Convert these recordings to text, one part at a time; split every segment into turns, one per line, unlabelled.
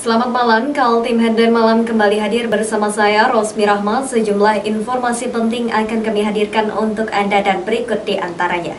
Selamat malam, Kaltim Headline Malam kembali hadir bersama saya, Rosmi Rahma. Sejumlah informasi penting akan kami hadirkan untuk Anda dan berikut di antaranya.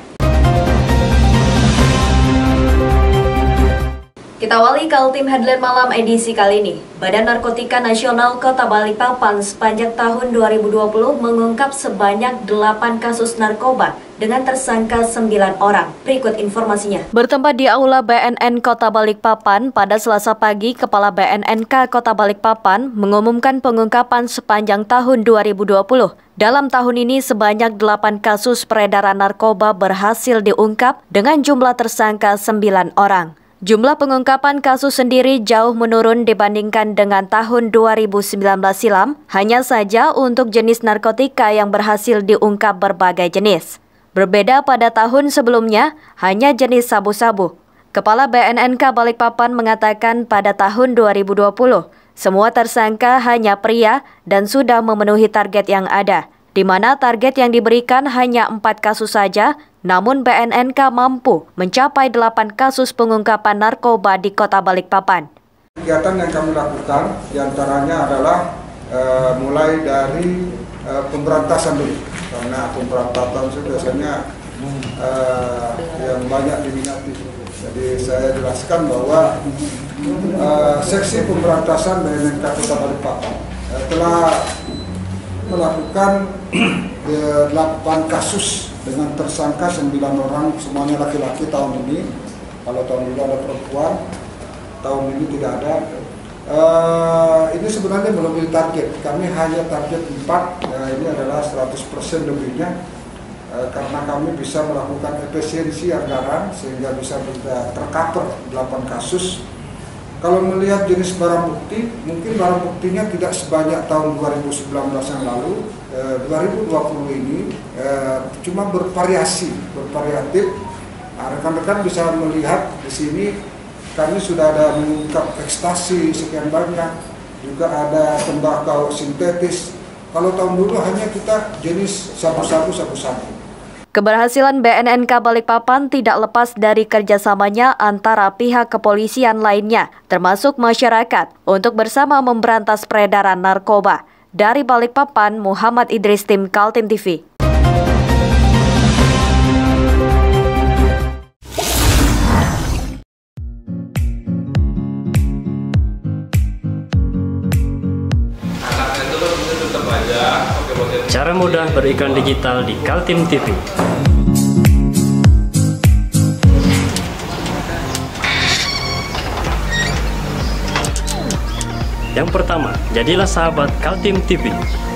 Kita awali Kaltim Headline Malam edisi kali ini. Badan Narkotika Nasional Kota Balikpapan sepanjang tahun 2020 mengungkap sebanyak 8 kasus narkoba dengan tersangka 9 orang. Berikut informasinya. Bertempat di Aula BNN Kota Balikpapan pada Selasa pagi, Kepala BNNK Kota Balikpapan mengumumkan pengungkapan sepanjang tahun 2020. Dalam tahun ini sebanyak 8 kasus peredaran narkoba berhasil diungkap dengan jumlah tersangka 9 orang. Jumlah pengungkapan kasus sendiri jauh menurun dibandingkan dengan tahun 2019 silam, hanya saja untuk jenis narkotika yang berhasil diungkap berbagai jenis. Berbeda pada tahun sebelumnya, hanya jenis sabu-sabu. Kepala BNNK Balikpapan mengatakan pada tahun 2020, semua tersangka hanya pria dan sudah memenuhi target yang ada, di mana target yang diberikan hanya 4 kasus saja, namun BNNK mampu mencapai 8 kasus pengungkapan narkoba di Kota Balikpapan.
Kegiatan yang kami lakukan diantaranya adalah mulai dari pemberantasan dulu, karena pemberantasan itu biasanya yang banyak diminati. Jadi saya jelaskan bahwa seksi pemberantasan BNNK Kota Balikpapan telah melakukan 8 kasus dengan tersangka 9 orang, semuanya laki-laki tahun ini. Kalau tahun lalu ada perempuan, tahun ini tidak ada. Ini sebenarnya melebihi target. Kami hanya target 4, ini adalah 100% lebihnya, karena kami bisa melakukan efisiensi anggaran sehingga bisa tercover 8 kasus. Kalau melihat jenis barang bukti, mungkin barang buktinya tidak sebanyak tahun 2019 yang lalu. 2020 ini cuma bervariatif. Rekan-rekan bisa melihat di sini kami sudah ada mengungkap ekstasi sekian banyak, juga ada tembakau sintetis. Kalau tahun dulu hanya kita jenis sabu-sabu.
Keberhasilan BNNK Balikpapan tidak lepas dari kerjasamanya antara pihak kepolisian lainnya, termasuk masyarakat, untuk bersama memberantas peredaran narkoba. Dari Balikpapan, Muhammad Idris, tim Kaltim TV.
Cara mudah beriklan digital di Kaltim TV. Yang pertama, jadilah sahabat Kaltim TV.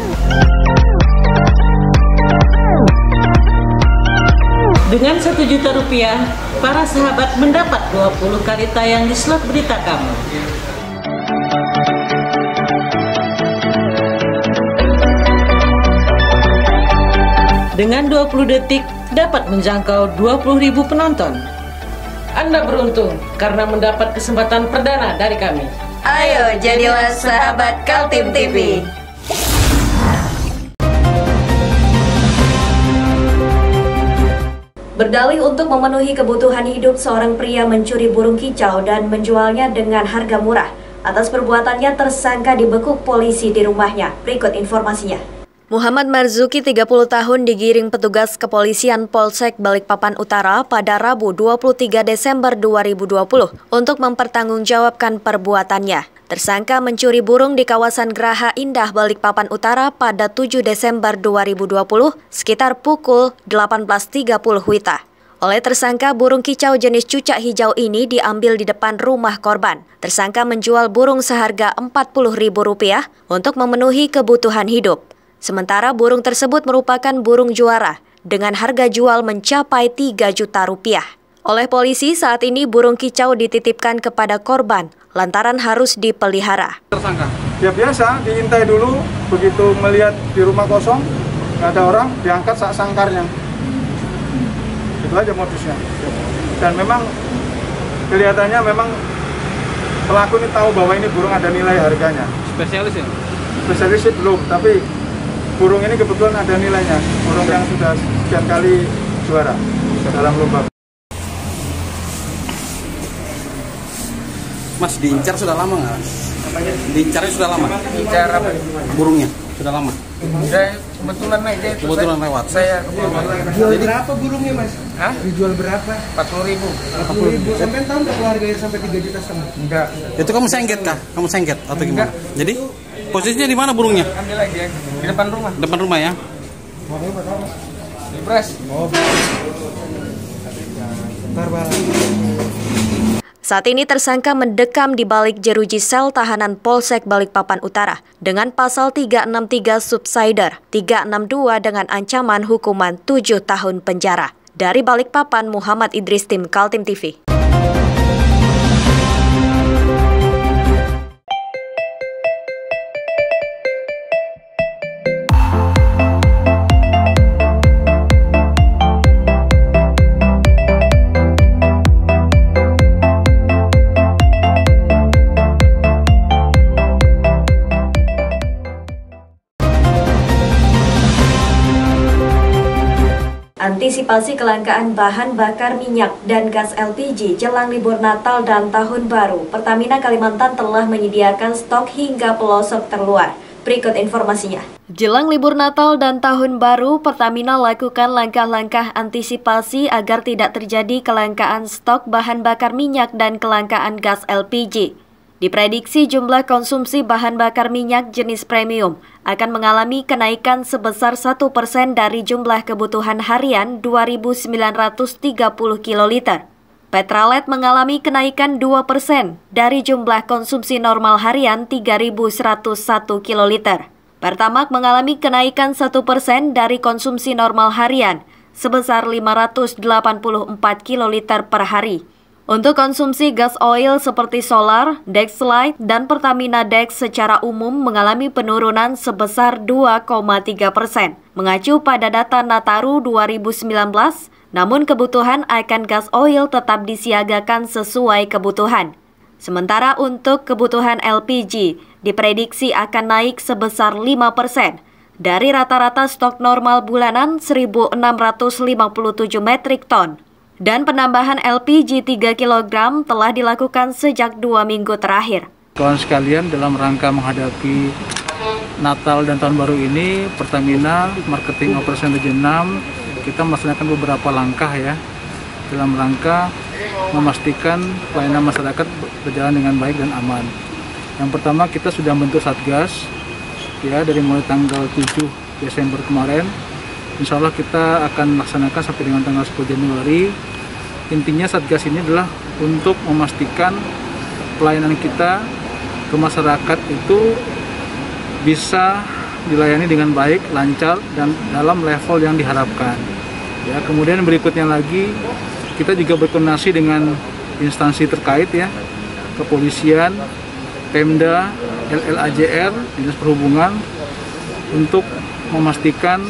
Dengan Rp1.000.000, para sahabat mendapat 20 kali tayang di slot berita kamu. Dengan 20 detik dapat menjangkau 20.000 penonton. Anda beruntung karena mendapat kesempatan perdana dari kami.
Ayo jadilah sahabat Kaltim TV. Berdalih untuk memenuhi kebutuhan hidup, seorang pria mencuri burung kicau dan menjualnya dengan harga murah. Atas perbuatannya, tersangka dibekuk polisi di rumahnya. Berikut informasinya. Muhammad Marzuki, 30 tahun, digiring petugas kepolisian Polsek Balikpapan Utara pada Rabu 23 Desember 2020 untuk mempertanggungjawabkan perbuatannya. Tersangka mencuri burung di kawasan Geraha Indah Balikpapan Utara pada 7 Desember 2020 sekitar pukul 18.30 WITA. Oleh tersangka, burung kicau jenis cucak hijau ini diambil di depan rumah korban. Tersangka menjual burung seharga Rp40.000 untuk memenuhi kebutuhan hidup. Sementara burung tersebut merupakan burung juara dengan harga jual mencapai Rp3 juta. Oleh polisi, saat ini burung kicau dititipkan kepada korban lantaran harus dipelihara.
Tersangka ya biasa diintai dulu, begitu melihat di rumah kosong nggak ada orang, diangkat sak sangkarnya. Itu aja modusnya. Dan memang kelihatannya memang pelaku ini tahu bahwa ini burung ada nilai harganya. Spesialis ya? Spesialis sih belum, tapi burung ini kebetulan ada nilainya. Burung yang sudah sekian kali juara dalam lomba.
Mas, diincar sudah lama nggak? Diincarnya sudah lama?
Incar apa?
Burungnya sudah lama?
Udah kebetulan aja itu.
Kebetulan lewat.
Saya
Jual berapa burungnya, Mas?
Hah?
Dijual berapa?
40.000.
40.000. Sampai tahu nggak keluarganya sampai 3,5 juta?
Enggak.
Itu kamu sengket kah? Kamu sengket atau gimana? Jadi posisinya di mana burungnya?
Ambil lagi ya. Di depan rumah.
Depan rumah ya?
Di pres.
Saat ini tersangka mendekam di balik jeruji sel tahanan Polsek Balikpapan Utara dengan pasal 363 Subsider 362 dengan ancaman hukuman 7 tahun penjara. Dari Balikpapan, Muhammad Idris, tim Kaltim TV. Antisipasi kelangkaan bahan bakar minyak dan gas LPG jelang libur Natal dan Tahun Baru, Pertamina Kalimantan telah menyediakan stok hingga pelosok terluar. Berikut informasinya. Jelang libur Natal dan Tahun Baru, Pertamina lakukan langkah-langkah antisipasi agar tidak terjadi kelangkaan stok bahan bakar minyak dan kelangkaan gas LPG. Diprediksi jumlah konsumsi bahan bakar minyak jenis premium akan mengalami kenaikan sebesar 1% dari jumlah kebutuhan harian 2.930 kiloliter. Petralet mengalami kenaikan 2% dari jumlah konsumsi normal harian 3.101 kiloliter. Pertamax mengalami kenaikan 1% dari konsumsi normal harian sebesar 584 kiloliter per hari. Untuk konsumsi gas oil seperti Solar, Dexlite, dan Pertamina Dex secara umum mengalami penurunan sebesar 2,3%. Mengacu pada data Nataru 2019, namun kebutuhan akan gas oil tetap disiagakan sesuai kebutuhan. Sementara untuk kebutuhan LPG diprediksi akan naik sebesar 5% dari rata-rata stok normal bulanan 1.657 metrik ton. Dan penambahan LPG 3 kg telah dilakukan sejak 2 minggu terakhir.
Kawan sekalian, dalam rangka menghadapi Natal dan Tahun Baru ini, Pertamina Marketing Operation Region 6, kita melaksanakan beberapa langkah ya, dalam rangka memastikan pelayanan masyarakat berjalan dengan baik dan aman. Yang pertama, kita sudah bentuk Satgas, ya, dari mulai tanggal 7 Desember kemarin. Insya Allah kita akan melaksanakan sampai dengan tanggal 10 Januari. Intinya Satgas ini adalah untuk memastikan pelayanan kita ke masyarakat itu bisa dilayani dengan baik, lancar, dan dalam level yang diharapkan. Ya, kemudian berikutnya lagi kita juga berkoordinasi dengan instansi terkait ya, kepolisian, Pemda, LLAJR, Dinas Perhubungan, untuk memastikan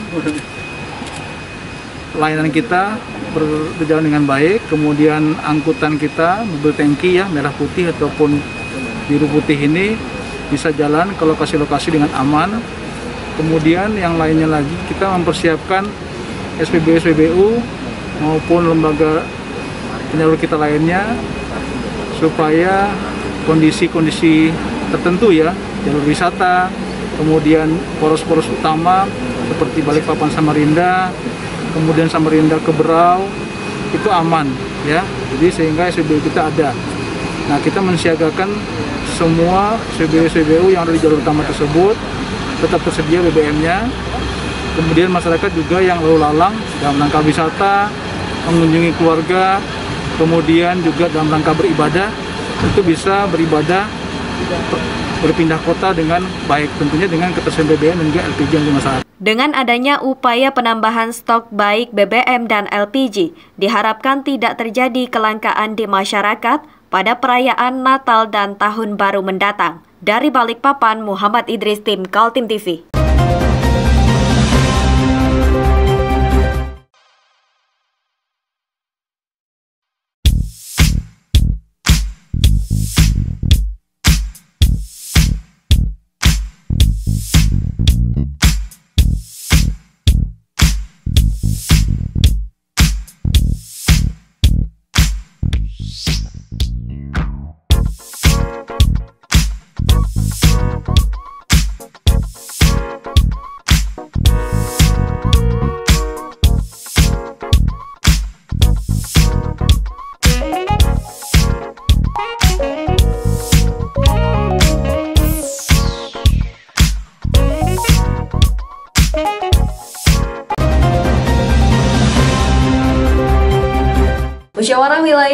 layanan kita berjalan dengan baik. Kemudian angkutan kita, mobil tangki ya, merah putih ataupun biru putih ini bisa jalan ke lokasi-lokasi dengan aman. Kemudian yang lainnya lagi, kita mempersiapkan SPBU maupun lembaga penyalur kita lainnya supaya kondisi-kondisi tertentu ya, jalur wisata, kemudian poros-poros utama seperti Balikpapan Samarinda, kemudian Samarinda ke Berau, itu aman ya. Jadi sehingga SPBU kita ada. Nah, kita mensiagakan semua SPBU yang ada di jalur utama tersebut tetap tersedia BBM-nya. Kemudian masyarakat juga yang lalu lalang dalam rangka wisata, mengunjungi keluarga, kemudian juga dalam rangka beribadah, itu bisa beribadah berpindah kota dengan baik, tentunya dengan ketersediaan BBM dan juga LPG yang dimasyarakat.
Dengan adanya upaya penambahan stok baik BBM dan LPG, diharapkan tidak terjadi kelangkaan di masyarakat pada perayaan Natal dan Tahun Baru mendatang. Dari Balikpapan, Muhammad Idris, tim Kaltim TV.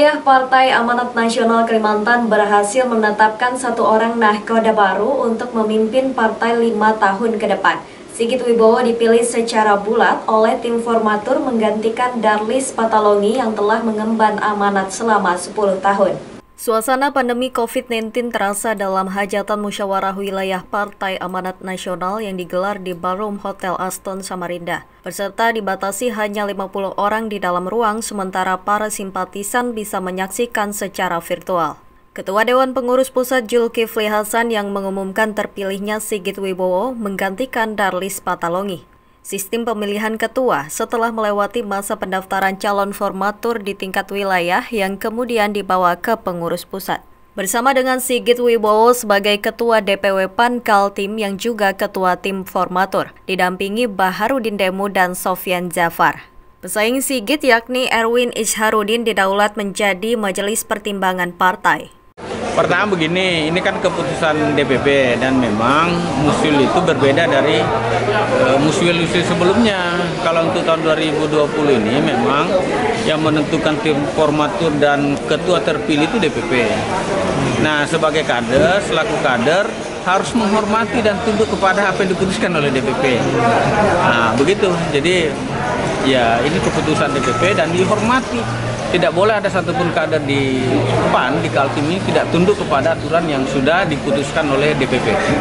Wilayah Partai Amanat Nasional Kalimantan berhasil menetapkan 1 orang nahkoda baru untuk memimpin partai 5 tahun ke depan. Sigit Wibowo dipilih secara bulat oleh tim formatur menggantikan Darlis Patalongi yang telah mengemban amanat selama 10 tahun. Suasana pandemi COVID-19 terasa dalam hajatan musyawarah wilayah Partai Amanat Nasional yang digelar di Ballroom Hotel Aston Samarinda. Peserta dibatasi hanya 50 orang di dalam ruang, sementara para simpatisan bisa menyaksikan secara virtual. Ketua Dewan Pengurus Pusat Zulkifli Hasan yang mengumumkan terpilihnya Sigit Wibowo menggantikan Darlis Patalongi. Sistem pemilihan ketua setelah melewati masa pendaftaran calon formatur di tingkat wilayah yang kemudian dibawa ke pengurus pusat. Bersama dengan Sigit Wibowo sebagai ketua DPW PAN Kaltim yang juga ketua tim formatur, didampingi Baharudin Demu dan Sofyan Jafar. Pesaing Sigit yakni Erwin Isharudin didaulat menjadi majelis pertimbangan partai.
Pertama begini, ini kan keputusan DPP dan memang musyul itu berbeda dari musyul-musyul sebelumnya. Kalau untuk tahun 2020 ini memang yang menentukan tim formatur dan ketua terpilih itu DPP. Nah, sebagai kader, selaku kader harus menghormati dan tunduk kepada apa yang diputuskan oleh DPP. Nah, begitu. Jadi ya ini keputusan DPP dan dihormati. Tidak boleh ada satupun kader di PAN, di Kaltim ini tidak tunduk kepada aturan yang sudah diputuskan oleh DPP.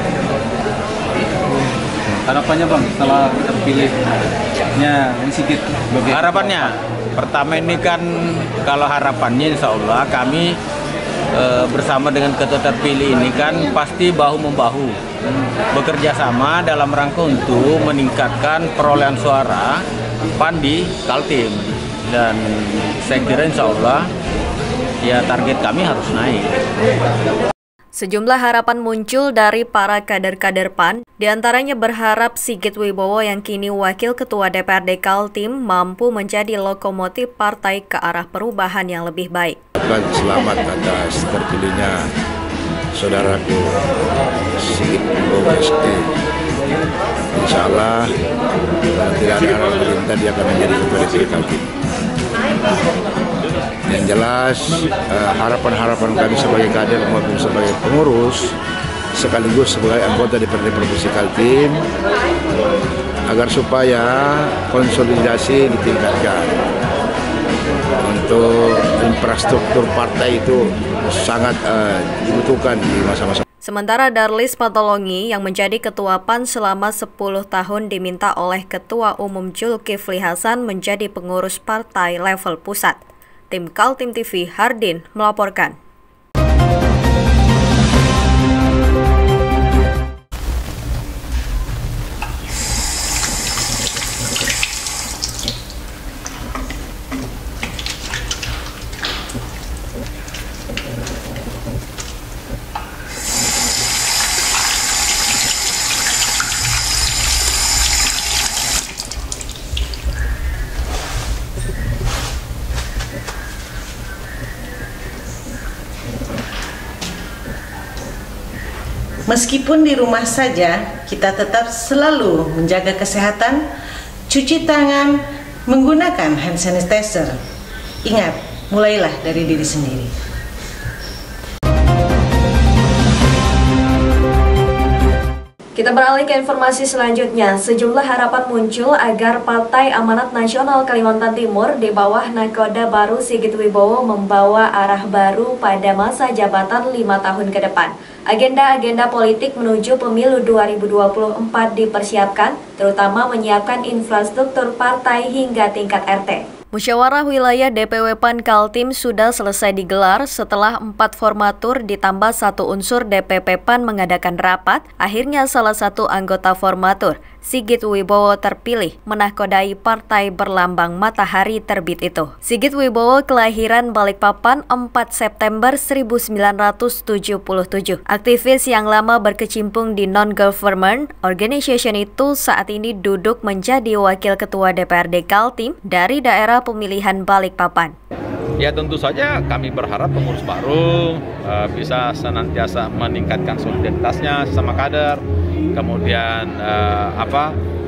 Harapannya Bang, setelah terpilihnya Sigit?
Harapannya, pertama ini kan kalau harapannya insya Allah kami bersama dengan ketua terpilih ini kan pasti bahu-membahu. Bekerja sama dalam rangka untuk meningkatkan perolehan suara PAN di Kaltim. Dan saya kira insya Allah ya target kami harus naik.
Sejumlah harapan muncul dari para kader-kader PAN, diantaranya berharap Sigit Wibowo yang kini wakil ketua DPRD Kaltim mampu menjadi lokomotif partai ke arah perubahan yang lebih baik.
Selamat atas terpilihnya saudaraku Sigit Wibowo ST. Insya Allah tidak ada hal perintah dia akan menjadi ketua DPRD Kaltim. Yang jelas harapan-harapan kami sebagai kader maupun sebagai pengurus sekaligus sebagai anggota DPRD Provinsi Kaltim agar supaya konsolidasi ditingkatkan. Untuk infrastruktur partai itu sangat dibutuhkan di masa-masa.
Sementara Darlis Patalongi yang menjadi ketua PAN selama 10 tahun diminta oleh Ketua Umum Zulkifli Hasan menjadi pengurus partai level pusat. Tim Kaltim TV Hardin melaporkan.
Meskipun di rumah saja, kita tetap selalu menjaga kesehatan, cuci tangan, menggunakan hand sanitizer. Ingat, mulailah dari diri sendiri.
Kita beralih ke informasi selanjutnya. Sejumlah harapan muncul agar Partai Amanat Nasional Kalimantan Timur di bawah nahkoda baru Sigit Wibowo membawa arah baru pada masa jabatan 5 tahun ke depan. Agenda-agenda politik menuju pemilu 2024 dipersiapkan, terutama menyiapkan infrastruktur partai hingga tingkat RT. Musyawarah wilayah DPW PAN Kaltim sudah selesai digelar setelah 4 formatur ditambah 1 unsur DPP PAN mengadakan rapat. Akhirnya salah satu anggota formatur, Sigit Wibowo, terpilih menahkodai partai berlambang matahari terbit itu. Sigit Wibowo kelahiran Balikpapan 4 September 1977. Aktivis yang lama berkecimpung di non-government organization itu saat ini duduk menjadi wakil ketua DPRD Kaltim dari daerah pemilihan Balikpapan.
Ya tentu saja kami berharap pengurus baru bisa senantiasa meningkatkan solidaritasnya sama kader, kemudian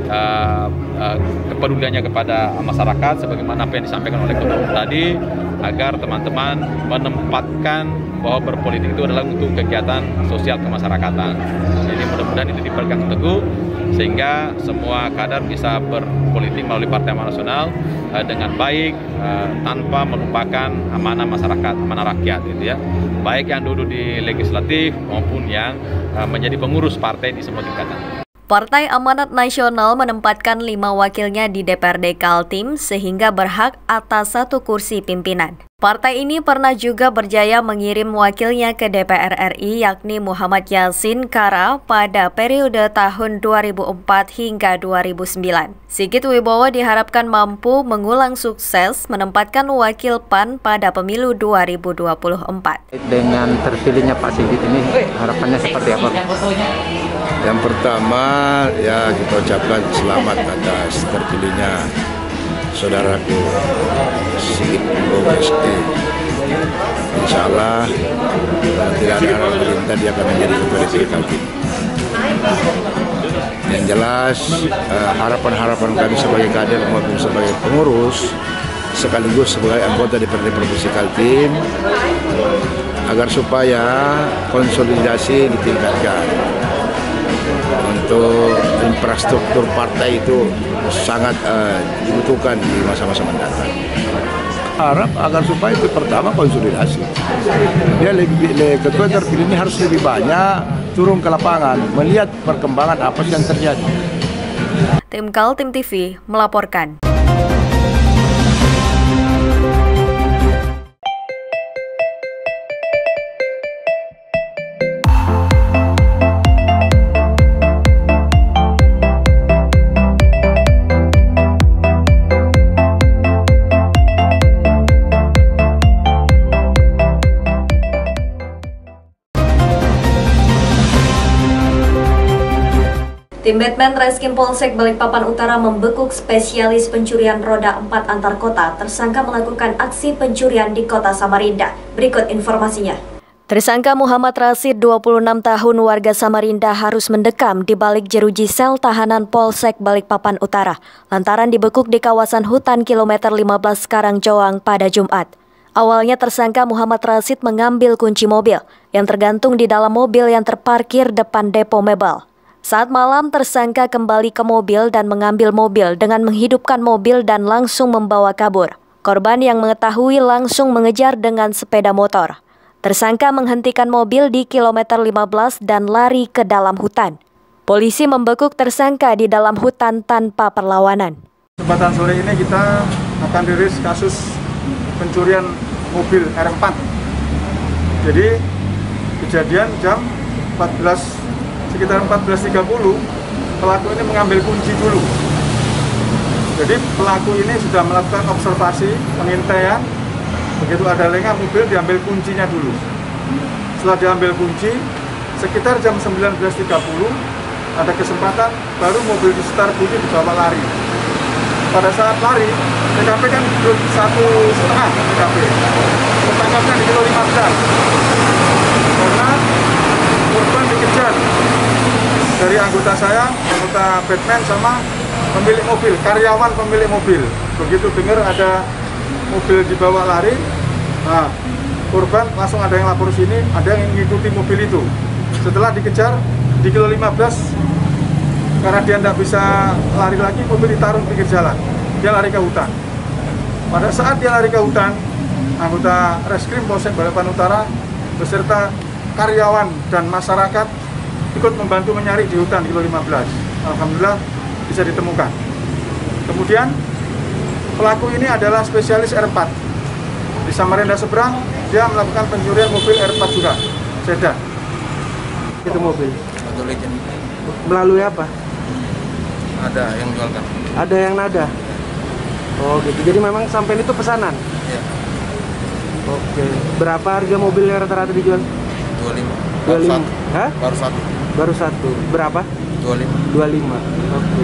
kepeduliannya kepada masyarakat sebagaimana apa yang disampaikan oleh Ketua Umum tadi, agar teman-teman menempatkan bahwa berpolitik itu adalah untuk kegiatan sosial kemasyarakatan. Jadi mudah-mudahan itu dipegang teguh sehingga semua kader bisa berpolitik melalui Partai Amanat Nasional dengan baik, tanpa melupakan amanah masyarakat, amanah rakyat gitu ya. Baik yang duduk di legislatif maupun yang menjadi pengurus partai di semua tingkatan.
Partai Amanat Nasional menempatkan 5 wakilnya di DPRD Kaltim sehingga berhak atas 1 kursi pimpinan. Partai ini pernah juga berjaya mengirim wakilnya ke DPR RI yakni Muhammad Yasin Kara pada periode tahun 2004 hingga 2009. Sigit Wibowo diharapkan mampu mengulang sukses menempatkan wakil PAN pada pemilu 2024.
Dengan terpilihnya Pak Sigit ini harapannya seperti apa?
Yang pertama ya kita ucapkan selamat atas terpilihnya saudaraku Sigit OSD. Insya Allah tidak ada arah pemerintah dia akan menjadi ketua DPD Kaltim. Yang jelas harapan-harapan kami sebagai kader maupun sebagai pengurus sekaligus sebagai anggota DPRD Provinsi Kaltim agar supaya konsolidasi ditingkatkan. Untuk infrastruktur partai itu sangat dibutuhkan di masa-masa mendatang. Harap agar supaya itu pertama konsolidasi. Dia ketua terpilih ini harus lebih banyak turun ke lapangan, melihat perkembangan apa yang terjadi.
Tim Kaltim TV melaporkan. Tim Batman Reskrim Polsek Balikpapan Utara membekuk spesialis pencurian roda 4 antar kota tersangka melakukan aksi pencurian di kota Samarinda. Berikut informasinya. Tersangka Muhammad Rasid, 26 tahun warga Samarinda harus mendekam di balik jeruji sel tahanan Polsek Balikpapan Utara lantaran dibekuk di kawasan hutan kilometer 15 Karangjoang pada Jumat. Awalnya tersangka Muhammad Rasid mengambil kunci mobil yang tergantung di dalam mobil yang terparkir depan depo mebel. Saat malam, tersangka kembali ke mobil dan mengambil mobil dengan menghidupkan mobil dan langsung membawa kabur. Korban yang mengetahui langsung mengejar dengan sepeda motor. Tersangka menghentikan mobil di kilometer 15 dan lari ke dalam hutan. Polisi membekuk tersangka di dalam hutan tanpa perlawanan.
Kesempatan sore ini kita akan rilis kasus pencurian mobil R4. Jadi kejadian jam sekitar 14.30, pelaku ini mengambil kunci dulu. Jadi pelaku ini sudah melakukan observasi, pengintaian. Begitu ada lengah mobil, diambil kuncinya dulu. Setelah diambil kunci, sekitar jam 19.30, ada kesempatan baru mobil di start bunyi dibawa lari. Pada saat lari, TKP kan 1,5 TKP. Tertangkapnya di kilo 15. Karena korban dikejar dari anggota saya, anggota Batman sama pemilik mobil, karyawan pemilik mobil. Begitu dengar ada mobil dibawa lari, nah korban langsung ada yang lapor sini, ada yang mengikuti mobil itu. Setelah dikejar di kilo 15, karena dia tidak bisa lari lagi, mobil ditaruh di pinggir jalan. Dia lari ke hutan. Pada saat dia lari ke hutan, anggota Reskrim Polsek Balikpapan Utara beserta karyawan dan masyarakat ikut membantu mencari di hutan kilo 15. Alhamdulillah bisa ditemukan. Kemudian pelaku ini adalah spesialis R4. Di Samarinda seberang dia melakukan pencurian mobil R4 juga, sedan.
Itu mobil. Melalui apa?
Ada yang jualkan.
Ada yang nada. Oh gitu. Jadi memang sampai itu pesanan.
Iya.
Oke. Berapa harga mobilnya rata-rata dijual?
25.
25. Hah?
Baru satu.
Baru satu. Berapa?
25.
25. Oke.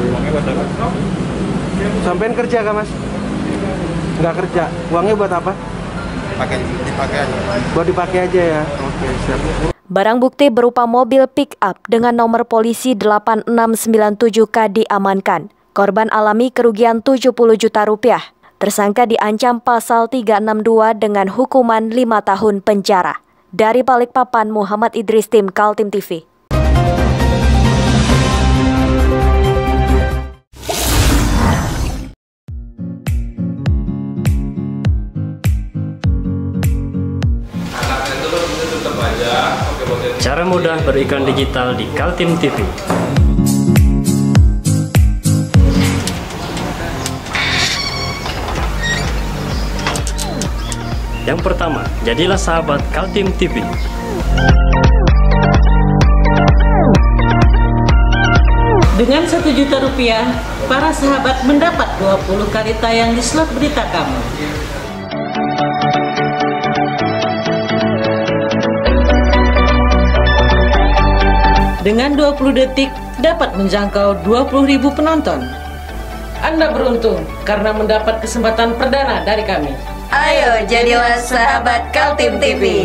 Sampean kerja kah, Mas? Nggak kerja. Uangnya buat apa?
Dipakai aja.
Buat dipakai aja ya. Oke, siap.
Barang bukti berupa mobil pick-up dengan nomor polisi 8697K diamankan. Korban alami kerugian 70 juta rupiah. Tersangka diancam pasal 362 dengan hukuman 5 tahun penjara. Dari Balikpapan, Muhammad Idris, tim Kaltim TV.
Cara mudah beriklan digital di Kaltim TV. Yang pertama, jadilah sahabat Kaltim TV.
Dengan 1 juta rupiah, para sahabat mendapat 20 kali tayang di slot berita kamu. Dengan 20 detik dapat menjangkau 20.000 penonton. Anda beruntung karena mendapat kesempatan perdana dari kami.
Ayo jadilah sahabat Kaltim TV.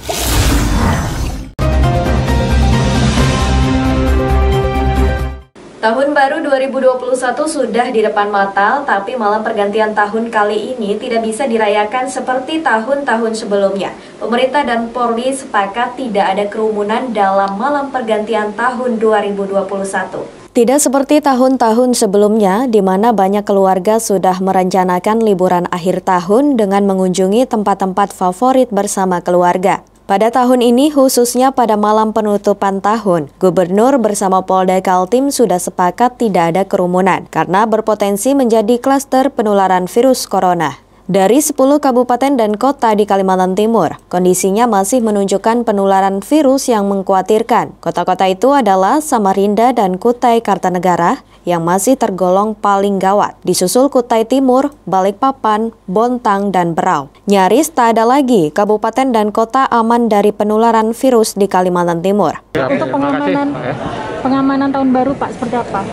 Tahun baru 2021 sudah di depan mata, tapi malam pergantian tahun kali ini tidak bisa dirayakan seperti tahun-tahun sebelumnya. Pemerintah dan Polri sepakat tidak ada kerumunan dalam malam pergantian tahun 2021. Tidak seperti tahun-tahun sebelumnya, di mana banyak keluarga sudah merencanakan liburan akhir tahun dengan mengunjungi tempat-tempat favorit bersama keluarga. Pada tahun ini, khususnya pada malam penutupan tahun, Gubernur bersama Polda Kaltim sudah sepakat tidak ada kerumunan karena berpotensi menjadi klaster penularan virus corona. Dari 10 kabupaten dan kota di Kalimantan Timur, kondisinya masih menunjukkan penularan virus yang mengkhawatirkan. Kota-kota itu adalah Samarinda dan Kutai Kartanegara yang masih tergolong paling gawat. Disusul Kutai Timur, Balikpapan, Bontang, dan Berau. Nyaris tak ada lagi kabupaten dan kota aman dari penularan virus di Kalimantan Timur.
Untuk pengamanan tahun baru Pak, seperti apa?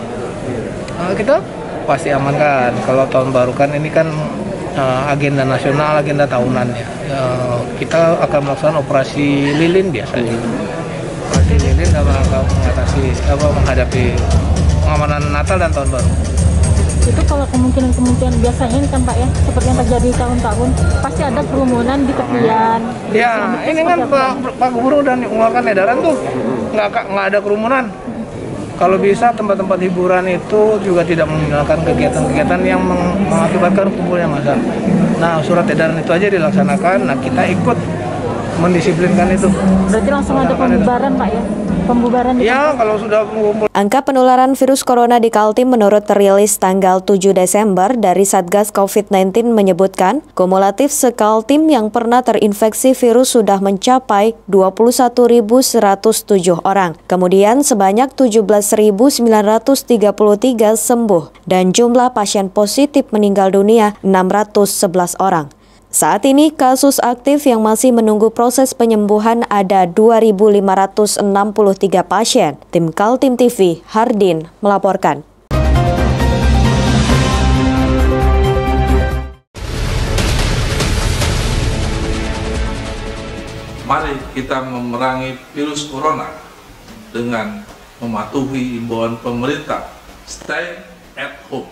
Kita pasti amankan. Kalau tahun baru kan ini kan agenda nasional, agenda tahunan ya. Kita akan melaksanakan operasi lilin biasanya. Operasi lilin dalam rangka menghadapi pengamanan Natal dan tahun baru.
Itu kalau kemungkinan biasanya ini kan Pak ya, seperti yang terjadi tahun-tahun, pasti ada kerumunan di tepian.
Ya, ini kan Pak Gubernur dan mengeluarkan edaran tuh nggak ada kerumunan. Kalau bisa tempat-tempat hiburan itu juga tidak menggunakan kegiatan-kegiatan yang mengakibatkan kumpulnya massa. Nah, surat edaran itu aja dilaksanakan. Nah, kita ikut mendisiplinkan itu.
Berarti langsung ada pembubaran Pak ya? Pembubaran
ya, kalau sudah mengumpul.
Angka penularan virus corona di Kaltim menurut rilis tanggal 7 Desember dari Satgas COVID-19 menyebutkan kumulatif se-Kaltim yang pernah terinfeksi virus sudah mencapai 21.107 orang. Kemudian sebanyak 17.933 sembuh dan jumlah pasien positif meninggal dunia 611 orang. Saat ini kasus aktif yang masih menunggu proses penyembuhan ada 2.563 pasien. Tim Kaltim TV, Hardin, melaporkan.
Mari kita memerangi virus corona dengan mematuhi imbauan pemerintah. Stay at home.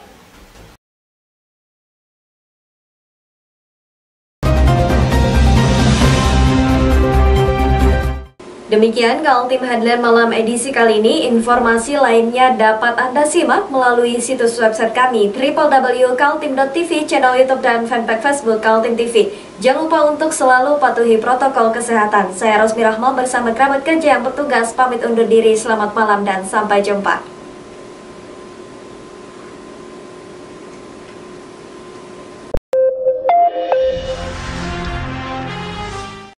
Demikian Kaltim Headline Malam edisi kali ini. Informasi lainnya dapat Anda simak melalui situs website kami www.kaltim.tv, channel YouTube dan fanpage Facebook Kaltim TV. Jangan lupa untuk selalu patuhi protokol kesehatan. Saya Rosmi Rahma bersama kerabat kerja yang bertugas pamit undur diri. Selamat malam dan sampai jumpa.